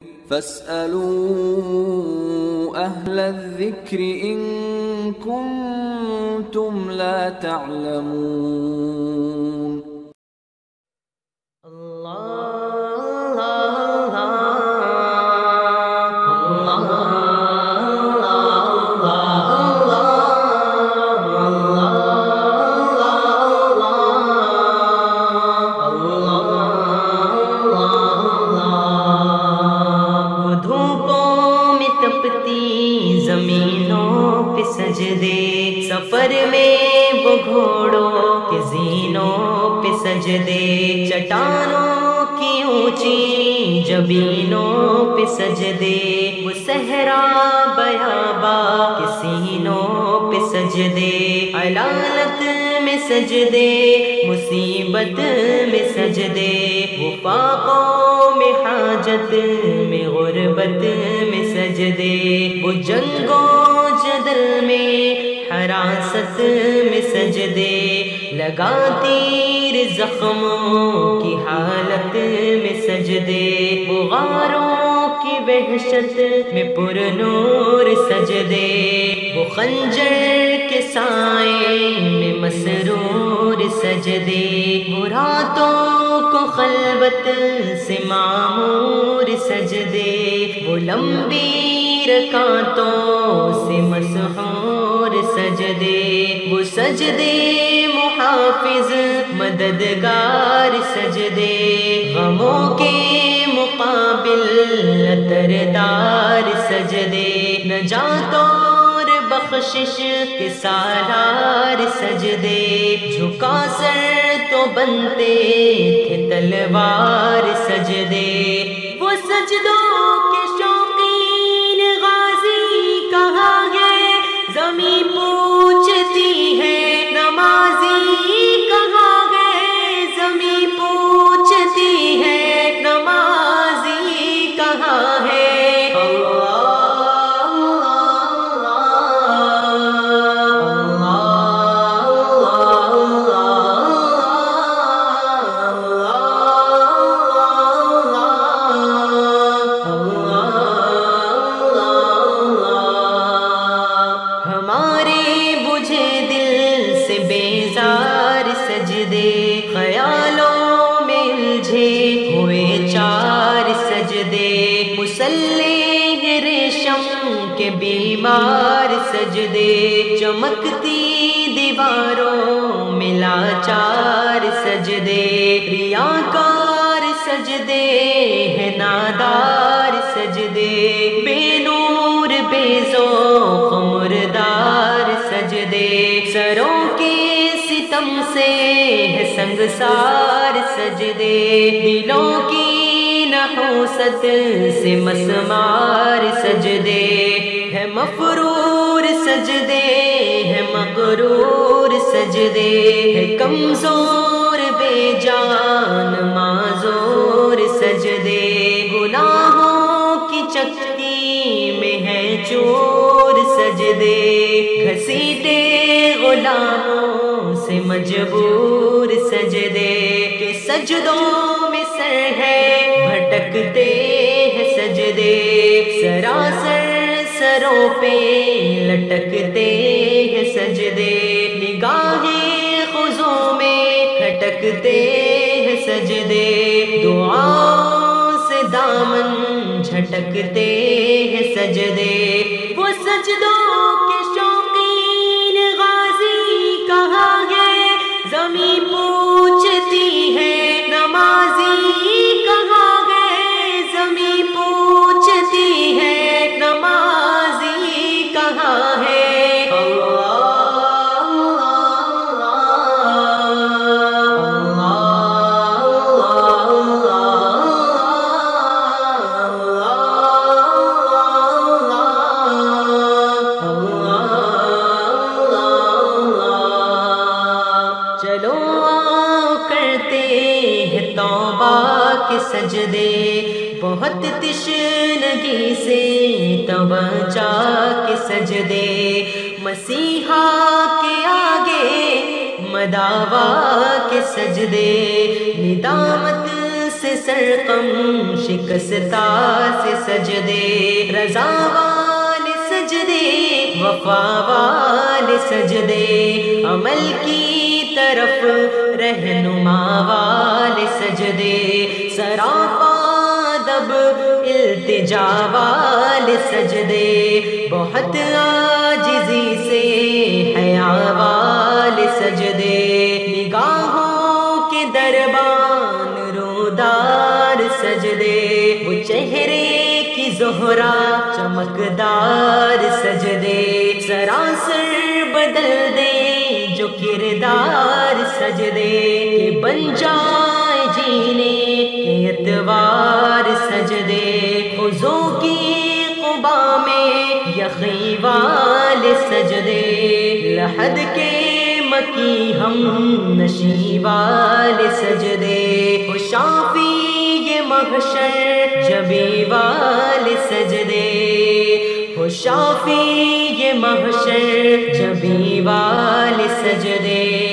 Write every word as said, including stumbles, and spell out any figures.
فاسألوا أهل الذكر إن كنتم لا تعلمون. سجدے سفر میں وہ گھوڑوں کے زینوں پہ سجدے، چٹانوں کی اونچی جبینوں پہ سجدے، وہ صحرا بیابا کے سینوں پہ سجدے، علالت میں سجدے مصیبت میں سجدے، وہ فاقوں میں حاجت میں غربت میں سجدے، وہ جنگوں جدل میں حراست میں سجدے، لگا تیر زخموں کی حالت میں سجدے، وہ غاروں کی وحشت میں پر نور سجدے، وہ خنجر کے سائے میں مسرور سجدے، وہ راتوں کو خلوت سے معمور سجدے، وہ لمبی رکعتوں سے مسحور سجدے، وہ سجدے محافظ مددگار سجدے، غموں کے مقابل عطردار سجدے، نجات اور بخشش کے سالار سجدے، جھکا سر تو بنتے تھے تلوار سجدے، وہ سجدوں کے شوقین غازی کہاں گئے، زمیں پوچھتی ہے نمازی کہاں گئے، زمیں پوچھتی ہے نمازی کہاں ہے، خیالوں میں الجھے ہوئے چار سجدے، مسلح ریشم کے بیمار سجدے، چمکتی دیواروں میں لاچار سجدے، ریاکار سجدے ہے نادار سجدے، بے نور بے ذوق مردار سجدے، سروں کے ستم سے ہے سنگسار سجدے، دلوں کی نحوست سے مسمار سجدے، ہے مفرور سجدے ہے مغرور سجدے، ہے کمزور بے جان معذور سجدے، گناہوں کی چکی میں ہے چور سجدے، گھسیٹے غلاموں سے مجبور سجدے، کہ سجدوں میں سر ہے بھٹکتے ہیں سجدے، سراسر سروں پہ لٹکتے ہیں سجدے، نگاہیں خضوں میں کھٹکتے ہیں سجدے، دعاؤں سے دامن جھٹکتے ہیں سجدے، وہ سجدوں کے شوقین غازی کہاں گئے، زمیں پوچھتی ہے نمازی کہاں گئے، زمیں پوچھتی ہے نمازی کہاں ہے، کے سجدے، بہت تشنگی سے توجہ کے سجدے، مسیحا کے آگے مداوا کے سجدے، ندامت سے سرقم شکستہ سے سجدے، رضا والے سجدے، وفا والے سجدے، عمل کی طرف رہنما والے سجدے، سراپا دب التجا والے سجدے، بہت عاجزی سے حیا والے سجدے، نگاہوں کے دربان رودار سجدے، وہ چہرے کی زہرا چمکدار سجدے، سراسر بدل دے جو کردار سجدے، کہ بن جائے جینے کے اتوار سجدے، خضو کی قبا میں یخی والے سجدے، لحد کے مکی ہم نشی والے سجدے، وہ شافی یہ محشر جبی والے سجدے، وہ شافی یہ محشر جبی والے سجدے۔